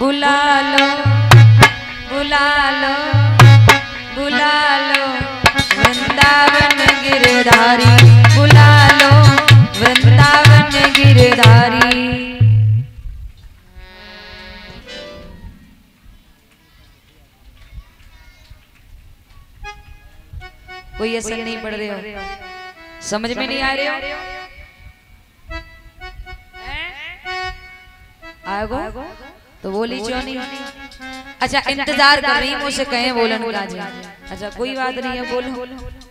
बुला लो बुला लो बुला लो वृंदावन गिरधारी, बुला लो वृंदावन गिरधारी। कोई असर नहीं पड़ रहे हो, समझ में नहीं आ रहे हो? आएगो तो बोली क्यों नहीं? अच्छा इंतजार कर रही हूँ, मुझसे कहें बोलन का। अच्छा कोई बात नहीं है, बोलो।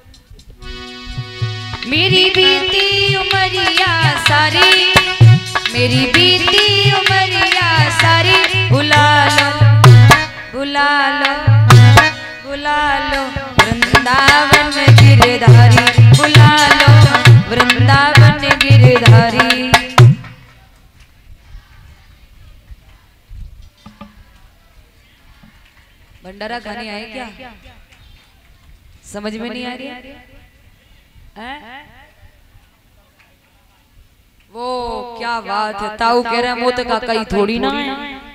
मेरी बीती उमरिया सारी, मेरी बीती उमरिया सारी, बुला लो बुला लो बुला लो वृंदावन गिरधारी, बुला लो वृंदावन गिरधारी। भंडारा खाने आए क्या? समझ में नहीं आ रही है? वो क्या बात है, ताऊ कह रहे हैं मोत का कहीं थोड़ी ना है।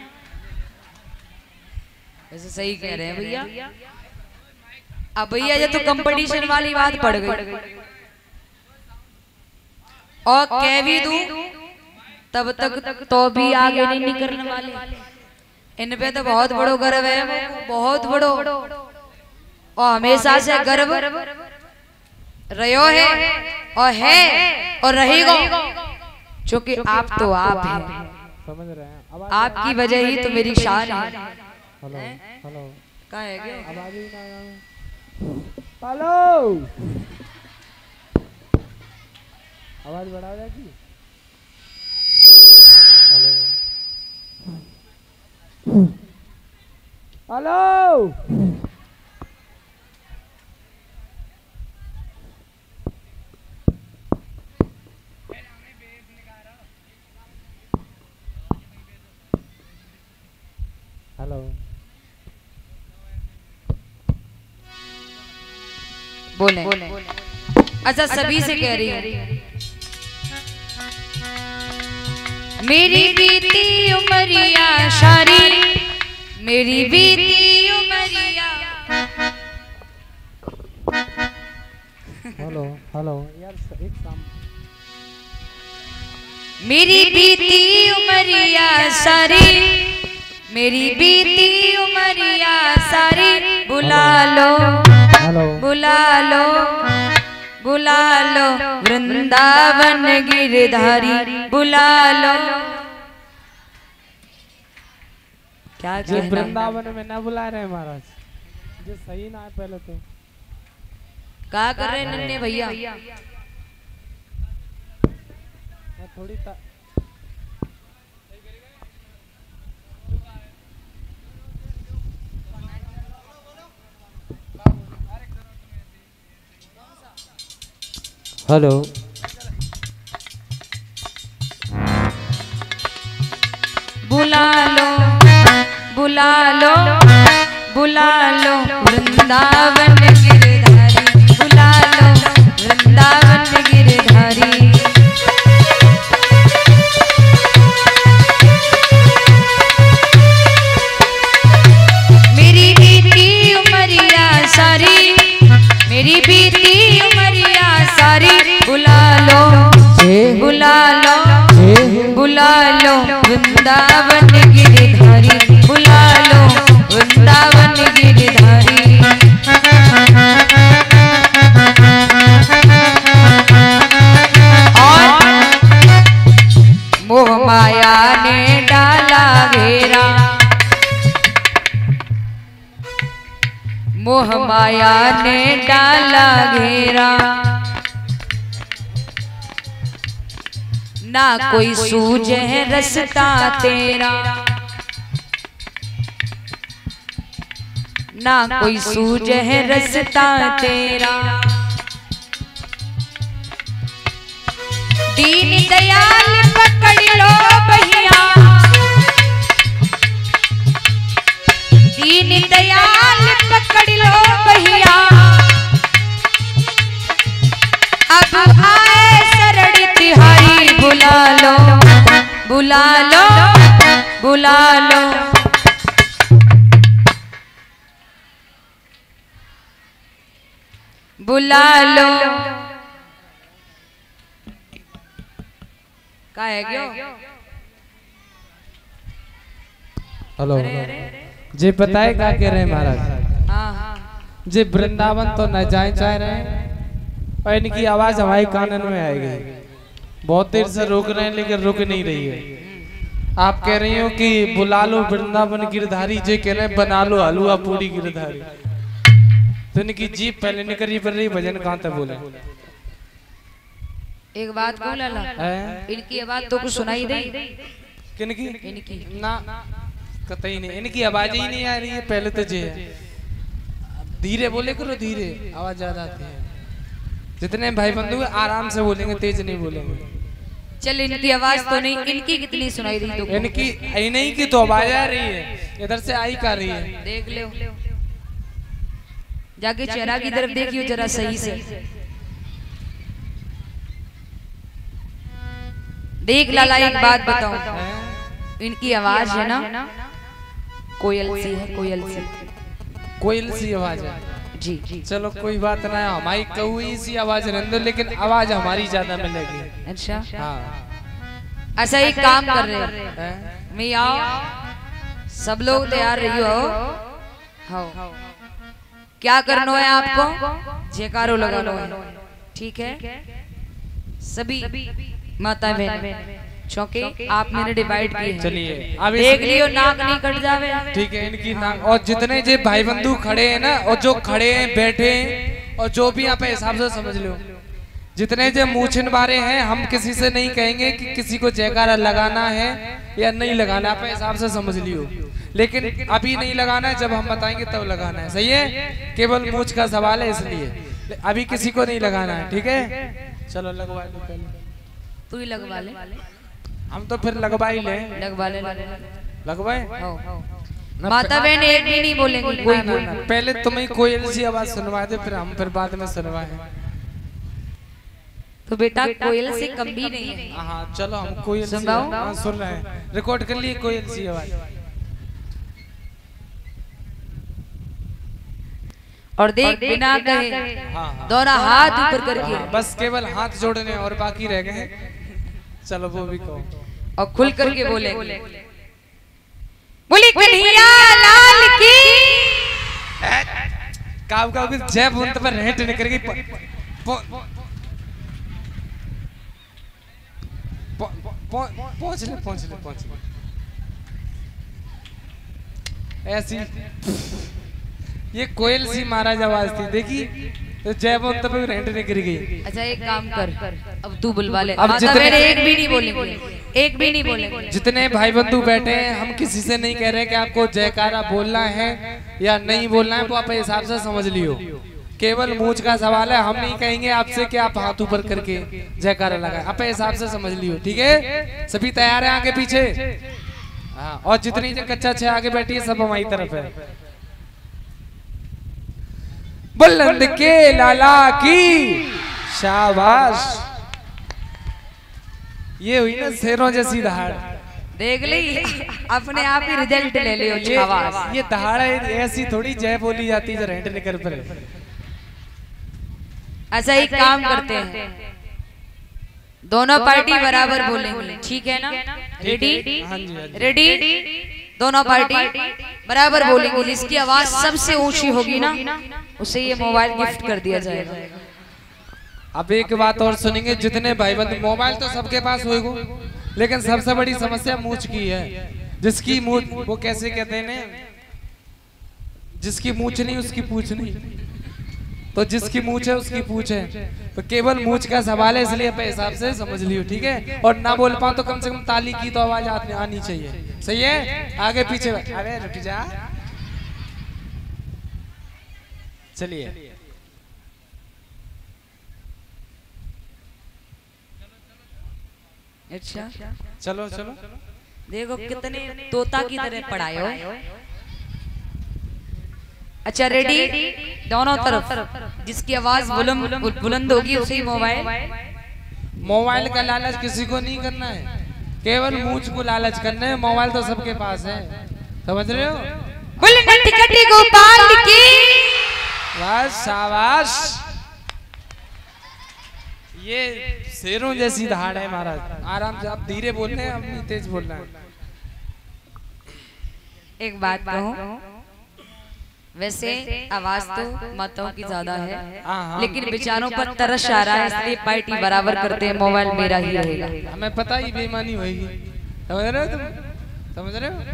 वैसे सही कह रहे हैं भैया। अब भैया ये तो कंपटीशन वाली बात पड़ गई, और कह भी दूं तब तक तो भी आगे नहीं निकलने वाले। इन पे तो बहुत बड़ो गर्व है, बहुत बड़ो, और हमेशा से गर्व रहो है और है और रहेगा, क्योंकि आप तो आप हैं, समझ रहे हैं? आपकी वजह ही तो मेरी शान है। हेलो हेलो कहाँ है क्या? आवाज ही ना आ। हेलो आवाज बढ़ा जाएगी। हेलो हेलो हेलो बोले। अच्छा सभी से कह रही है, मेरी बीती उमरिया सारी, मेरी बीती उमरिया। हेलो हेलो यार एक काम। मेरी बीती उमरिया सारी, मेरी बीती उमरिया सारी, बुला लो बुला लो बुला लो वृंदावन गिरधारी, बुला लो। क्या वृंदावन में ना बुला रहे महाराज, जो सही ना है पहले तो। क्या कर रहे हैं नन्हे भैया? थोड़ी हेलो बुला लो बुला लो बुला लो वृंदावन गिरधारी, बुला लो वृंदावन गिरधारी। मेरी बीती उमरिया सारी, मेरी बीती उमरिया सारी, बुला लो बुला लो बुला लो वृंदावन गिरधारी, बुला लो वृंदावन गिरधारी। और मोह माया ने डाला घेरा, मोह माया ने डाला घेरा, ना कोई सूझे है रस्ता तेरा, ना कोई सूझे है रस्ता तेरा। दीन दयाल पकड़ लो भैया, दीन दयाल पकड़ लो भैया, अब आए शरण तिहारी, बुला लो बुला लो बुला लो बुला लो का है क्यों? हेलो जी बताए क्या कह रहे हैं महाराज? हाँ जी वृंदावन तो न जाए चाह रहे हैं और इनकी आवाज हमारे कानन में आएगी। बहुत देर से रोक रहे हैं लेकिन रुक नहीं रही है। आप कह रही हो कि बुला लो वृंदावन गिरधारी, जे कह रहे हैं बना लो हलवा पूरी गिरधारी। तो इनकी जीप पहले निकली पड़ रही, भजन कहाँ तक बोले। एक बात को लाला, इनकी आवाज तो कुछ सुनाई दे। किनकी? इनकी ना कतई नहीं, इनकी आवाज ही नहीं आ रही है। पहले तो जे धीरे बोले करो, धीरे आवाज ज्यादा आती है। जितने भाई बंधु आराम से बोलेंगे, तेज नहीं बोलेंगे। चल इनकी आवाज तो नहीं, इनकी कितनी सुनाई दी? तो इनकी नहीं की तो आवाज आ रही है, इधर से आई कर रही है। देख लो, जाके चेहरा की तरफ देखियो जरा सही से। देख लाला एक बात बताऊं, इनकी आवाज है ना कोयल सी है, कोयल सी। कोयल सी आवाज है जी। चलो कोई बात ना, हमारी कौई सी आवाज रहने दो, लेकिन आवाज हमारी ज्यादा मिलेगी। अच्छा हाँ। अच्छा एक काम कर रहे हैं, मैं आओ, सब लोग तैयार रहियो। हाँ क्या करना है आपको? जयकारो लगाना है, ठीक है? सभी माता बहन चौके आपने डिवाइड किए। चलिए देख लियो नाक नहीं कट जावे। ठीक है, इनकी नाक। और जितने जे भाई बंधु खड़े हैं ना, और जो खड़े हैं, बैठे हैं, और जो भी यहाँ पे हिसाब से समझ लो, जितने जे मूछन बारे हैं, हम किसी से नहीं कहेंगे कि किसी को जयकारा लगाना है या नहीं लगाना, आप हिसाब से समझ लियो। लेकिन अभी नहीं लगाना है, जब हम बताएंगे तब लगाना है। सही है? केवल मूछ का सवाल है, इसलिए अभी किसी को नहीं लगाना है। ठीक है? चलो लगवा लो पहले। तू ही लगवा ले। हम तो फिर लगवा ही ले। लगवा ले। लगवाए? माता बहन एक भी नहीं बोलेंगी, कोई ना, पहले तुम्हें कोयल सी आवाज सुनवा दे, फिर हम फिर बाद में सुनवाए। तो बेटा कोयल से कम भी नहीं है। हाँ चलो हम कोयल सी सुन रहे हैं, रिकॉर्ड कर लिए कोयल सी आवाज। और देख बिना कहे दोनों हाथ ऊपर करके, बस केवल हाथ जोड़ने और बाकी रह गए। चलो वो भी कहो और खुल करके बोले, बोली कन्हैया लाल की। काव काव की जय बुंत पर रेट निकल गई। पहुंच ले। ऐसी ये कोयल सी महाराज आवाज थी, देखी तो जय बुंत पर रेट निकल गई। अच्छा एक काम कर, अब तू बुलवा ले। अब जितने एक भी नहीं बोलेंगे, एक भी नहीं बोलेंगे। जितने भाई बंधु बैठे हैं, हम किसी से नहीं कह रहे कि आपको जयकारा बोलना है या नहीं बोलना है, वो आप हिसाब से समझ लियो। केवल मूछ का सवाल है, हम नहीं कहेंगे आपसे कि आप हाथ ऊपर करके जयकारा लगाए, आप हिसाब से समझ लियो। ठीक है? सभी तैयार है आगे पीछे? हाँ। और जितनी कच्चा छे आगे बैठी है, सब हमारी तरफ है। बुलंद के लाला की शाबाश। ये हुई ना शेरों जैसी दहाड़। देख ली, अपने आप ही रिजल्ट ले लियो। ये दहाड़ ऐसी थोड़ी जय बोली जाती है, रेंट निकल पर। अच्छा एक काम करते हैं, दोनों पार्टी बराबर बोलेंगे, ठीक है ना? रेडी? रेडी? दोनों पार्टी बराबर बोलेंगे। जिसकी आवाज सबसे ऊंची होगी ना, उसे ये मोबाइल गिफ्ट कर दिया जाएगा। अब एक बात और सुनेंगे, जितने भाई बंधु, मोबाइल तो सबके पास होगा, लेकिन सबसे बड़ी समस्या मूछ की है। जिसकी मूछ, वो कैसे कहते हैं, जिसकी मूछ नहीं उसकी पूछ नहीं, तो जिसकी मूछ है उसकी पूछ है। तो केवल मूछ का सवाल है, इसलिए अपने हिसाब से समझ लियो। ठीक है? और ना बोल पाऊं तो कम से कम ताली की तो आवाज आनी चाहिए। सही है? आगे पीछे। अरे रुक जा। चलिए अच्छा चलो। देखो कितने तोता की तरह पढ़ाए हो। अच्छा रेडी? दोनों तरफ जिसकी आवाज बुलंद होगी उसे मोबाइल का लालच किसी को नहीं करना है, केवल मूछ को लालच करना है। मोबाइल तो सबके पास है, समझ रहे हो? गोपाल की बस शाबाश। ये शेरों जैसी धाड़ है महाराज। आराम से, आप धीरे बोल रहे हैं, हम नहीं तेज बोल रहे हैं। एक बात कहूं, वैसे आवाज तो माताओं की ज्यादा है, लेकिन विचारों पर तरस आ रहा है, इसलिए पार्टी बराबर करते हैं, मोबाइल मेरा ही रहेगा। हमें पता ही बेईमानी होगी, समझ रहे हो तुम? समझ रहे हो?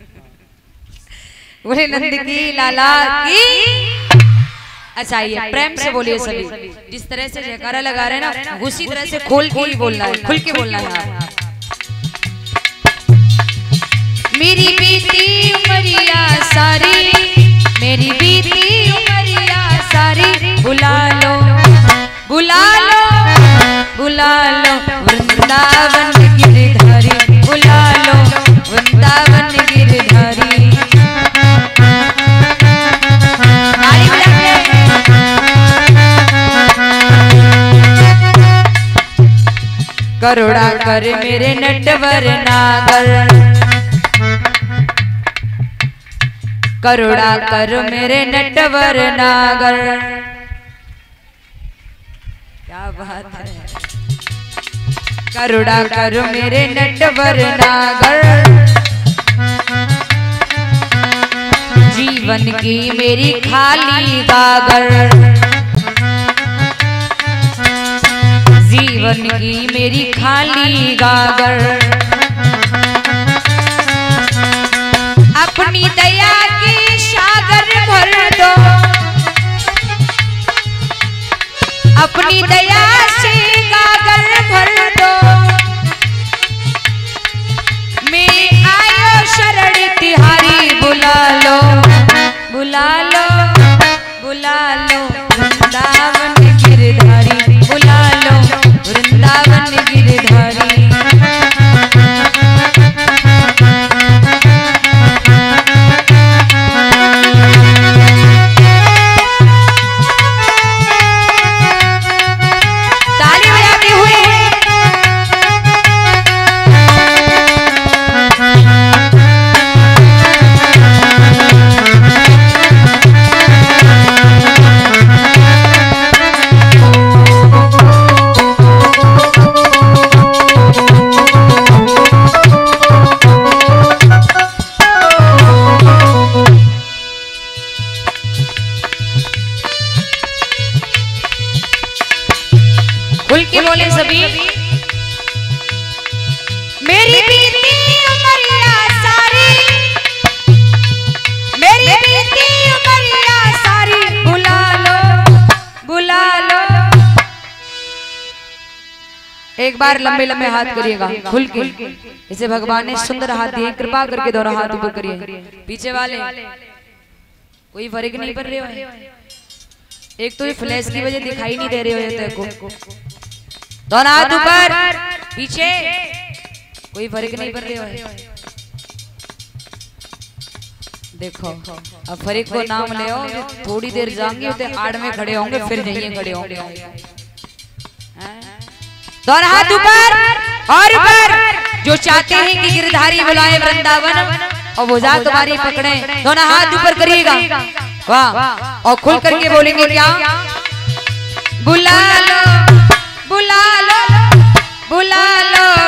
बोले नंद की लाला की। अच्छा ये प्रेम से बोलिए सभी, जिस तरह से जयकारा लगा रहे हैं ना, उसी तरह से खोल के ही बोलना है, खुल के बोलना है। मेरी बीती उमरिया सारी, मेरी बीती उमरिया सारी, बुला लो बुला लो बुला लो वृंदावन गिरधारी, बुला लो वृंदावन गिरधारी। करुणा कर मेरे नटवर नागर, करुणा कर मेरे नटवर नागर। क्या बात है। करुणा कर मेरे नटवर नागर, जीवन की मेरी खाली गागर, जीवन की मेरी खाली गागर। अपनी दया की सागर भर दो, अपनी दया से गागर भर दो। मैं आयो शरण तिहारी, बुला लो बुला लो बुला लो वृंदावन गिरधारी, बुला लो वृंदावन गिरधारी। खुल के बोले सभी। मेरी बीती उमरिया सारी, मेरी बीती उमरिया सारी, बुला लो बुला लो। एक बार लंबे लंबे हाथ करिएगा खुल के, इसे भगवान ने सुंदर हाथ दिए, कृपा करके दोनों हाथ ऊपर करिए। पीछे वाले कोई फर्क नहीं पड़ रहे हो, एक तो ये फ्लैश की वजह दिखाई नहीं दे रहे हो तेरे को। दोनों हाथ ऊपर, पीछे कोई फर्क नहीं पड़ रहा है। देखो अब फर्क को नाम ले आओ, थोड़ी देर जाएंगे तो आड़ में खड़े होंगे, फिर नहीं खड़े होंगे। दोनों हाथ ऊपर और ऊपर। जो चाहते हैं कि गिरधारी बुलाए वृंदावन और वो जा तुम्हारी पकड़े, दोनों हाथ ऊपर करिएगा। वाह, और खुल करके बोलेंगे क्या? बुला लो बुला लो बुला लो